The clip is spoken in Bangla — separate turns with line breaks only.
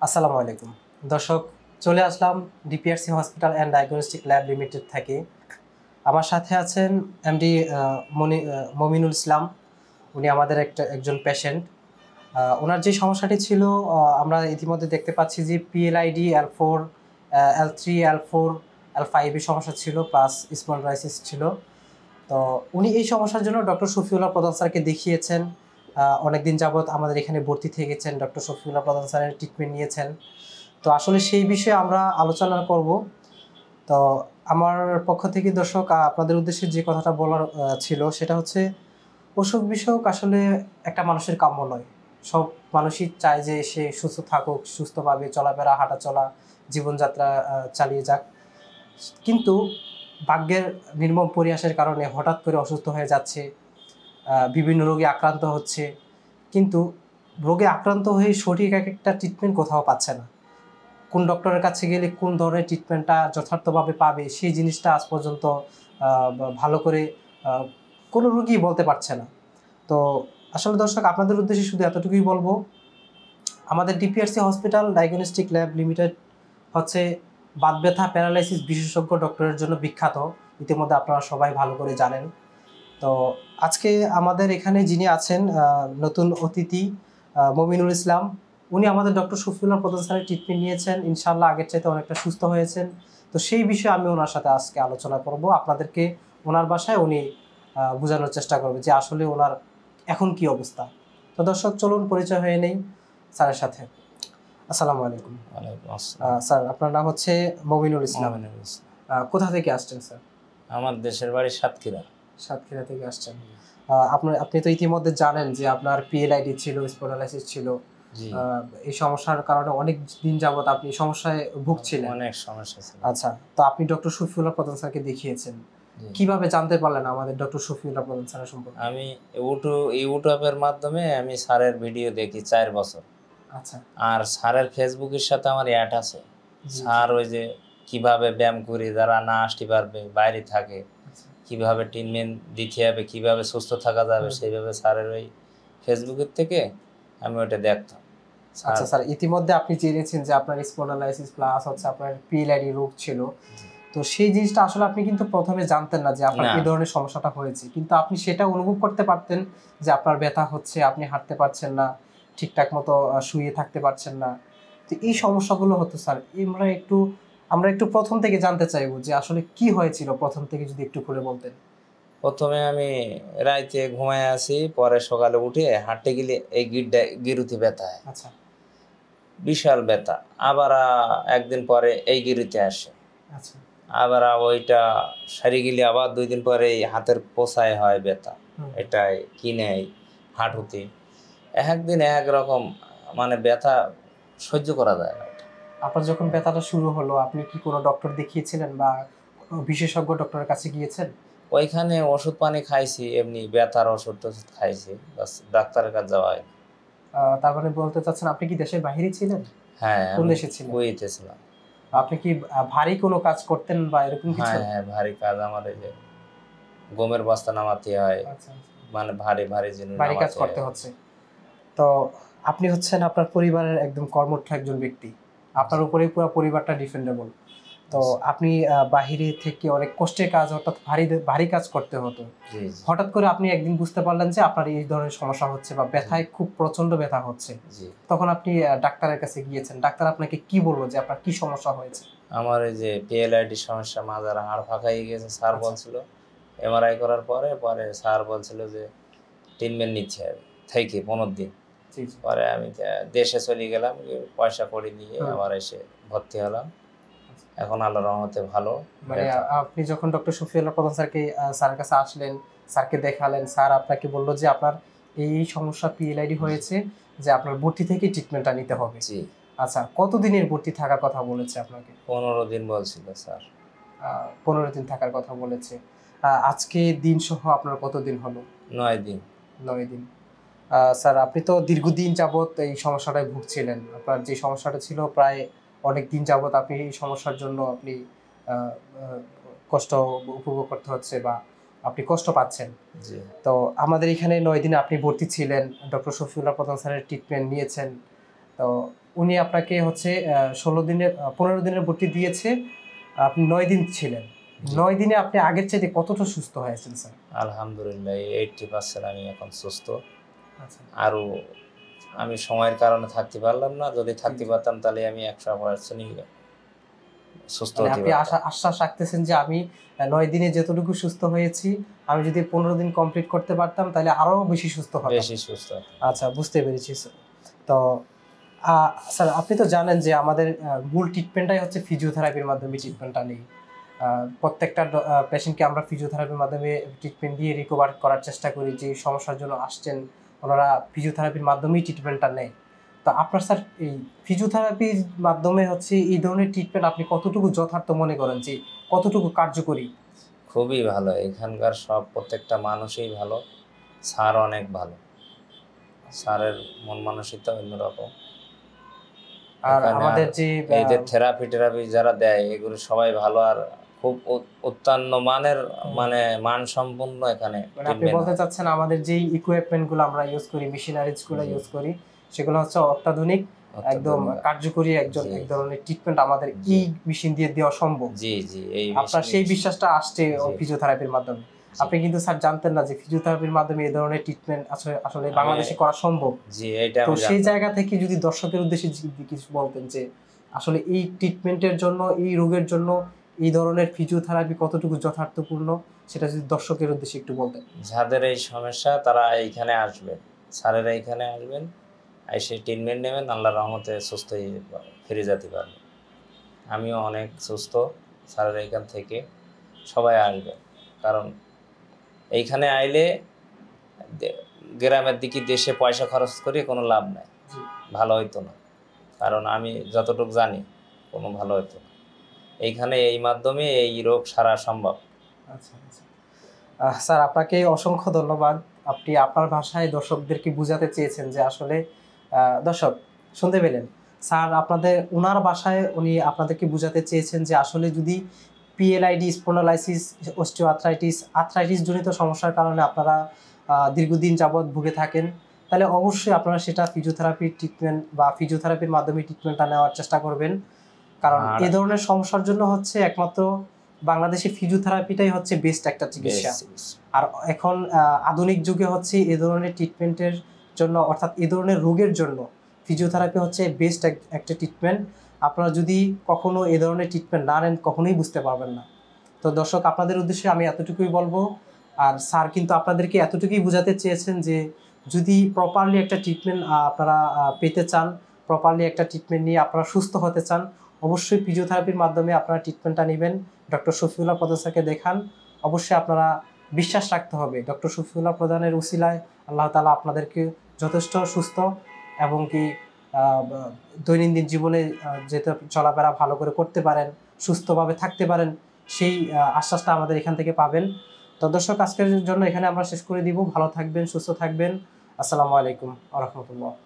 আসসালামু আলাইকুম দর্শক, চলে আসলাম DPRC hospital and diagnostic lab limited থেকে। আমার সাথে আছেন এমডি মমিনুল ইসলাম। উনি আমাদের একজন পেশেন্ট। ওনার যে সমস্যাটি ছিল, আমরা ইতিমধ্যে দেখতে পাচ্ছি যে PLID L4, L3, L4, L5 এর সমস্যা ছিল, প্লাস স্পন্ডাইলাইটিস ছিল। তো উনি এই সমস্যার জন্য ডক্টর শফিউল্লাহ প্রধান স্যারকে দেখিয়েছেন। অনেকদিন যাবৎ আমাদের এখানে ভর্তি থেকেছেন, ডক্টর শফিউল্লাহ প্রধান স্যারের ট্রিটমেন্ট নিয়েছেন। তো আসলে সেই বিষয়ে আমরা আলোচনা করব। তো আমার পক্ষ থেকে দর্শক আপনাদের উদ্দেশ্যে যে কথাটা বলার ছিল সেটা হচ্ছে, অসুখ বিসুখ আসলে একটা মানুষের কাম্য নয়। সব মানুষই চায় যে সে সুস্থ থাকুক, সুস্থভাবে চলাফেরা হাঁটা চলা জীবনযাত্রা চালিয়ে যাক। কিন্তু ভাগ্যের নির্মম পরিহাসের কারণে হঠাৎ করে অসুস্থ হয়ে যাচ্ছে, বিভিন্ন রোগে আক্রান্ত হচ্ছে। কিন্তু রোগে আক্রান্ত হয়ে সঠিক একটা ট্রিটমেন্ট কোথাও পাচ্ছে না। কোন ডক্টরের কাছে গেলে কোন ধরনের ট্রিটমেন্টটা যথার্থভাবে পাবে সেই জিনিসটা আজ পর্যন্ত ভালো করে কোনো রোগী বলতে পারছে না। তো আসলে দর্শক, আপনাদের উদ্দেশ্যে শুধু এতটুকুই বলবো, আমাদের DPRC hospital diagnostic lab limited হচ্ছে বাত ব্যথা প্যারালাইসিস বিশেষজ্ঞ ডক্টরের জন্য বিখ্যাত। ইতিমধ্যে আপনারা সবাই ভালো করে জানেন। তো আজকে আমাদের এখানে যিনি আছেন নতুন অতিথি মমিনুল ইসলাম, উনি আমাদের ডক্টর শফিউল্লাহ প্রধান স্যারের ট্রিটমেন্ট নিয়েছেন, ইনশাআল্লাহ আগের চাইতে অনেকটা সুস্থ হয়েছেন। তো সেই বিষয়ে আমি ওনার সাথে আজকে আলোচনা করব। আপনাদেরকে ওনার বাসায় উনি বোঝানোর চেষ্টা করবে যে আসলে ওনার এখন কি অবস্থা। তো দর্শক, চলুন পরিচয় হয়ে নেই স্যারের সাথে। আসসালামু আলাইকুম। স্যার, আপনার নাম হচ্ছে মমিনুল ইসলাম। কোথা থেকে আসছেন স্যার?
আমার দেশের বাড়ি সাতক্ষীরা।
সাতক্ষীরা থেকে আসছেন। আপনি তো ইতিমধ্যে জানেন যে আপনার পিএলআইডি ছিল, স্পন্ডাইলাইটিস ছিল। এই সমস্যার কারণে অনেক দিন যাবত আপনি সমস্যায় ভুগছিলেন।
অনেক সমস্যা ছিল।
আচ্ছা, তো আপনি ডক্টর শফিউল্লাহ প্রধান স্যারকে দেখিয়েছেন। কিভাবে জানতে পারলেন আমাদের ডক্টর শফিউল্লাহ প্রধান স্যারের সম্পর্কে?
আমি ইউটিউবের মাধ্যমে আমি স্যারের ভিডিও দেখি 4 বছর।
আচ্ছা।
আর স্যারের ফেসবুকের সাথে আমার অ্যাড আছে। স্যার ওই যে কিভাবে ব্যায়াম করে যারা না আসতে পারবে, বাইরে থাকে, কিভাবে ট্রিটমেন্ট দিতে হবে, কিভাবে সুস্থ থাকা যাবে, সেইভাবে স্যারের ওই ফেসবুকের থেকে আমি ওটা দেখতাম।
আচ্ছা স্যার, ইতিমধ্যে আপনি জেনেছেন যে আপনার স্পন্ডাইলাইটিস প্লাস হচ্ছে আপনার পিএলআইডি রোগ ছিল। তো সেই জিনিসটা আসলে আপনি কিন্তু প্রথমে জানতেন না যে আপনার এই ধরনের সমস্যাটা হয়েছে, কিন্তু আপনি সেটা অনুভব করতে পারতেন যে আপনার ব্যথা হচ্ছে, আপনি হাঁটতে পারছেন না, ঠিকঠাক মতো শুয়ে থাকতে পারছেন না। তো এই সমস্যাগুলো হতো স্যার, আমরা একটু প্রথম থেকে জানতে চাইবো যে আসলে কি হয়েছিল, প্রথম থেকে যদি একটু খুলে বলতেন।
প্রথমে আমি রাইতে ঘুমায় আসি, পরে সকালে উঠে হাঁটতে গেলে এই গিরুতে ব্যথা হয়।
আচ্ছা।
বিশাল ব্যথা। আবার একদিন পরে এই গিরিতে আসে।
আচ্ছা।
আবার ওইটা সারি গেলে আবার 2 দিন পরে এই হাতের পোষায় হয় ব্যথা, এটাই কিনে হাঁটুতে। একদিন এক রকম, মানে ব্যথা সহ্য করা যায় না।
আপনার যখন ব্যথাটা শুরু হলো, আপনি কি কোনো ডক্টর দেখিয়েছিলেন বা বিশেষজ্ঞ ডক্টরের কাছে গিয়েছেন?
ওইখানে ওষুধ পানি খাইছি, এমনি ব্যথার ওষুধ টষুধ খাইছি, বাস ডাক্তারের কাছে যাওয়া হয়।
তার মানে বলতে চাচ্ছেন আপনি কি দেশের বাইরে ছিলেন?
হ্যাঁ,
কোন দেশে ছিলেন?
কুয়েতে ছিলাম।
আপনি কি ভারী কোনো কাজ করতেন বা এরকম কিছু?
হ্যাঁ, ভারী কাজ। আমার এই যে গমের বস্তা নামাতে হয়। আচ্ছা। মানে ভারী জিনিস
ভারী কাজ করতে হচ্ছে। তো আপনি হচ্ছেন আপনার পরিবারের একদম কর্মঠ একজন ব্যক্তি, আপনার উপরেই পুরো পরিবারটা ডিপেন্ডেবল। তো আপনি বাহিরে থেকে অনেক কষ্টের কাজ, অর্থাৎ ভারী কাজ করতে হতো। হঠাৎ করে আপনি একদিন বুঝতে পারলেন যে আপনার এই ধরনের সমস্যা হচ্ছে বা ব্যথায় খুব প্রচন্ড ব্যথা হচ্ছে। তখন আপনি ডাক্তারের কাছে গিয়েছেন, ডাক্তার আপনাকে কি বললো যে আপনার কি সমস্যা হয়েছে?
আমার এই যে পিএলআইডি সমস্যা, মাজার হাড় ফাঁকা হয়ে গেছে স্যার বলছিল। এমআরআই করার পরে স্যার বলছিল যে ট্রিটমেন্ট নিচ্ছে থেকে 15 দিন। পরে আমি দেশে চলে গেলাম, পয়সা করে নিয়ে আবার এসে ভর্তি হলাম। এখন আল্লাহর রহমতে ভালো।
মানে আপনি যখন ডক্টর শফিউল্লাহ প্রধান স্যারের কাছে আসলেন, স্যারকে দেখালেন, স্যার আপনাকে বললো যে আপনার এই সমস্যা পিএলআইডি হয়েছে, যে আপনার ভর্তি থেকে ট্রিটমেন্টটা নিতে হবে।
জি।
আচ্ছা, কতদিনের ভর্তি থাকার কথা বলেছে আপনাকে?
15 দিন বলছিল স্যার।
15 দিন থাকার কথা বলেছে। আজকে দিন সহ আপনার কতদিন হলো?
9 দিন।
9 দিন। স্যার, আপনি তো দীর্ঘদিন যাবত এই সমস্যাটায় ভুগছিলেন। আপনার যে সমস্যাটা ছিল প্রায় অনেক দিন যাবত আপনি এই সমস্যার জন্য আপনি কষ্ট উপভোগ করতে হচ্ছে বা আপনি কষ্ট পাচ্ছেন। তো আমাদের এখানে 9 দিনে আপনি ভর্তি ছিলেন, ডক্টর শফিউল্লাহ প্রধান স্যারের ট্রিটমেন্ট নিয়েছেন। তো উনি আপনাকে হচ্ছে 15 দিনের ভর্তি দিয়েছে, আপনি 9 দিন ছিলেন। 9 দিনে আপনি আগের চাইতে কতটা সুস্থ হয়েছেন স্যার?
আলহামদুলিল্লাহ 80% আমি এখন সুস্থ।
আচ্ছা,
আরও আমি সময়ের কারণে থাকতে পারলাম না, যদি থাকতে পারতাম তাহলে আমি 100%ই সুস্থ
মানে
হতে
আপনি
পারতাম।
আশ্বাস রাখতেছেন যে আমি 9 দিনে যতটুকু সুস্থ হয়েছি, আমি যদি 15 দিন কমপ্লিট করতে পারতাম তাহলে আরো বেশি সুস্থ হতাম।
বেশি সুস্থ হতাম।
আচ্ছা, বুঝতে পেরেছি স্যার। তো স্যার আপনি তো জানেন যে আমাদের মূল ট্রিটমেন্টটাই হচ্ছে ফিজিওথেরাপির মাধ্যমে ট্রিটমেন্টটা নেই। প্রত্যেকটা পেশেন্টকে আমরা ফিজিওথেরাপির মাধ্যমে ট্রিটমেন্ট দিয়ে রিকভার করার চেষ্টা করি। যে সমস্যার জন্য আসছেন ওনারা ফিজিওথেরাপির মাধ্যমেই ট্রিটমেন্টটা নেয়। তো আপনার স্যার এই ফিজিওথেরাপির মাধ্যমে হচ্ছে এই ধরনের ট্রিটমেন্ট আপনি কতটুকু যথার্থ মনে করেন, যে কতটুকু কার্যকরী?
খুবই ভালো, এখানকার প্রত্যেকটা মানুষই ভালো, স্যার অনেক ভালো, স্যারের মন মানসিকতা অন্যরকম।
আর
এখানে
আমাদের যে
এই যে থেরাপি যারা দেয় এগুলো সবাই ভালো, আর খুব অত্যন্ত মানের, মানে মানসম্পন্ন এখানে
মানে আপনি
ট্রিটমেন্ট
বলতে
হয়।
চাচ্ছেন আমাদের যেই ইকুইপমেন্টগুলো আমরা ইউজ করি, মেশিনারিজগুলো ইউজ করি, সেগুলো হচ্ছে অত্যাধুনিক, একদম
অত্যাধুনিক।
কার্যকরী এক ধরনের ট্রিটমেন্ট আমাদের এই মেশিন দিয়ে দেওয়া সম্ভব।
জি জি, এই
আপনার সেই বিশ্বাসটা আসছে
জি।
ফিজিওথেরাপির মাধ্যমে। আপনি কিন্তু স্যার জানতেন না যে ফিজিওথেরাপির মাধ্যমে এই ধরনের ট্রিটমেন্ট আসলে বাংলাদেশে করা সম্ভব।
জি, এইটা
তো
আমি
সেই
জানতাম।
জায়গা থেকে যদি দর্শকের উদ্দেশ্যে কিছু বলতেন যে আসলে এই ট্রিটমেন্টের জন্য, এই রোগের জন্য এই ধরনের ফিজিওথেরাপি কতটুকু যথার্থপূর্ণ, সেটা যদি দর্শকের উদ্দেশ্যে একটু বলতেন।
যাদের এই সমস্যা তারা এইখানে আসবেন, স্যারেরা এইখানে আসবেন, এসে ট্রিটমেন্ট নেবেন, আল্লাহর রহমতে সুস্থ হয়ে ফিরে যেতে পারবেন। আমিও অনেক সুস্থ, স্যারের এইখান থেকে সবাই আসবেন। কারণ এইখানে আইলে গ্রামের দিকে দেশে পয়সা খরচ করে কোনো লাভ নাই, ভালো হইতো না। কারণ আমি যতটুকু জানি কোনো ভালো হইতো না। এইখানে এই মাধ্যমে এই রোগ সারা সম্ভব।
আচ্ছা আচ্ছা, স্যার আপনাকে অসংখ্য ধন্যবাদ। আপনি আপনার ভাষায় দর্শকদেরকে বুঝাতে চেয়েছেন যে আসলে দর্শক শুনতে পেলেন, স্যার ওনার ভাষায় উনি আপনাদেরকে বুঝাতে চেয়েছেন যে আসলে যদি পিএলআইডি, স্পন্ডালাইসিস, আর্থ্রাইটিস জনিত সমস্যার কারণে আপনারা দীর্ঘদিন যাবৎ ভুগে থাকেন, তাহলে অবশ্যই আপনারা সেটা ফিজিওথেরাপির ট্রিটমেন্ট বা ফিজিওথেরাপির মাধ্যমে ট্রিটমেন্টটা নেওয়ার চেষ্টা করবেন। কারণ এই ধরনের সমস্যার জন্য হচ্ছে একমাত্র বাংলাদেশে ফিজিওথেরাপিটাই হচ্ছে বেস্ট একটা চিকিৎসা। আর এখন আধুনিক যুগে হচ্ছে এই ধরনের ট্রিটমেন্টের জন্য, অর্থাৎ এই ধরনের রোগের জন্য ফিজিওথেরাপি হচ্ছে বেস্ট একটা ট্রিটমেন্ট। আপনারা যদি কখনো এই ধরনের ট্রিটমেন্ট না নেন কখনোই বুঝতে পারবেন না। তো দর্শক আপনাদের উদ্দেশ্যে আমি এতটুকুই বলবো। আর স্যার কিন্তু আপনাদেরকে এতটুকুই বোঝাতে চেয়েছেন যে যদি প্রপারলি একটা ট্রিটমেন্ট আপনারা পেতে চান, প্রপারলি একটা ট্রিটমেন্ট নিয়ে আপনারা সুস্থ হতে চান, অবশ্যই ফিজিওথেরাপির মাধ্যমে আপনারা ট্রিটমেন্টটা নেবেন। ডক্টর শফিউল্লাহ প্রধান স্যারকে দেখান। অবশ্যই আপনারা বিশ্বাস রাখতে হবে ডক্টর শফিউল্লাহ প্রধানের উসিলায় আল্লাহ তাআলা আপনাদেরকে যথেষ্ট সুস্থ এবং কি দৈনন্দিন জীবনে যেতে চলাফেরা ভালো করে করতে পারেন, সুস্থভাবে থাকতে পারেন, সেই আশ্বাসটা আমাদের এখান থেকে পাবেন। তো দর্শক আজকের জন্য এখানে আমরা শেষ করে দিব। ভালো থাকবেন, সুস্থ থাকবেন। আসসালামু আলাইকুম ওয়া রাহমাতুল্লাহ।